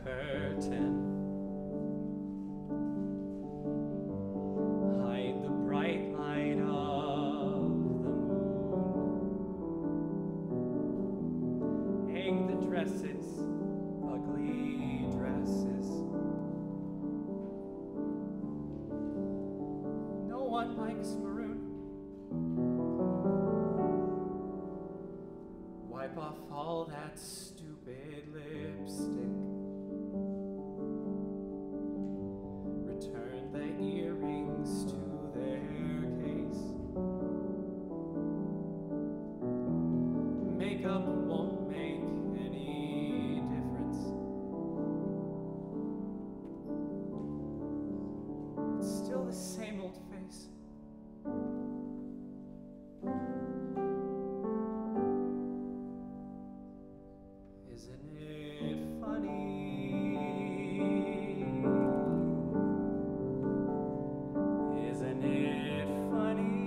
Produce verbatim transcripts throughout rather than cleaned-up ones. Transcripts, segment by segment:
curtain. Hide the bright light of the moon. Hang the dresses, ugly dresses. No one likes maroon. Wipe off all that stupid lipstick. Return the earrings to their case. Makeup won't make any difference. It's still the same old face. Isn't it funny? Isn't it funny?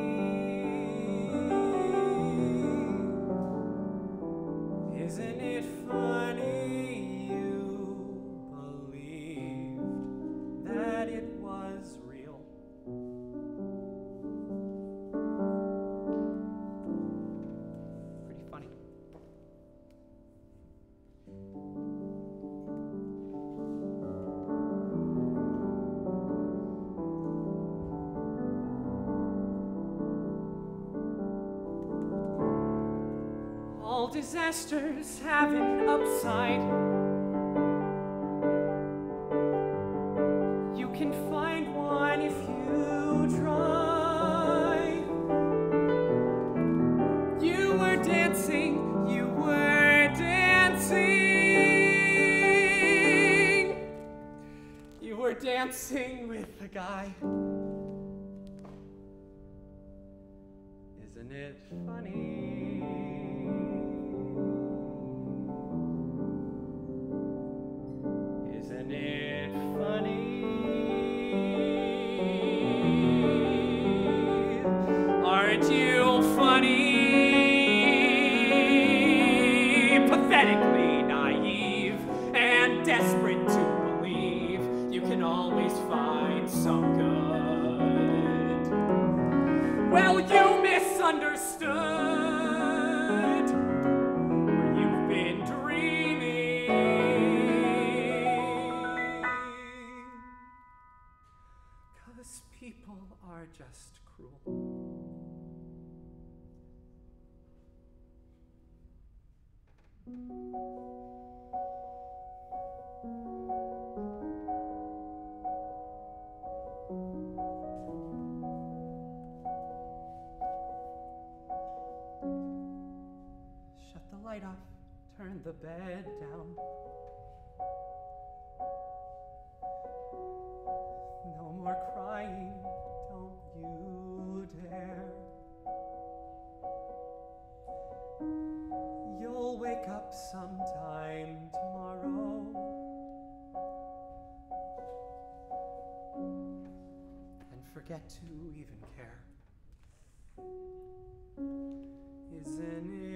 Isn't it funny you believed that it was real? Pretty funny. All disasters have an upside. You can find one if you try. You were dancing, you were dancing. You were dancing with a guy. Isn't it funny? Isn't it funny? Aren't you funny? Pathetically naive and desperate to believe you can always find some good. Well, you misunderstood, or you've been dreaming. 'Cause people are just cruel. Shut the light off, turn the bed down. No more crying, don't you dare. You'll wake up sometime tomorrow and forget to even care. Isn't it